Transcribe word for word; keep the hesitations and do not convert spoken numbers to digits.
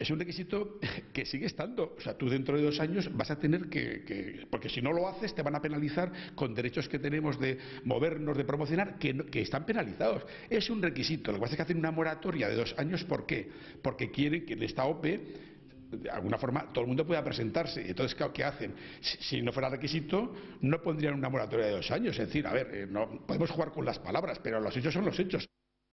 Es un requisito que sigue estando. O sea, tú dentro de dos años vas a tener que, que... Porque si no lo haces te van a penalizar con derechos que tenemos de movernos, de promocionar, que, no, que están penalizados. Es un requisito. Lo que pasa es que hacen una moratoria de dos años. ¿Por qué? Porque quieren que en esta O P E, de alguna forma, todo el mundo pueda presentarse. Entonces, ¿qué hacen? Si, si no fuera requisito, no pondrían una moratoria de dos años. Es decir, a ver, eh, no podemos jugar con las palabras, pero los hechos son los hechos.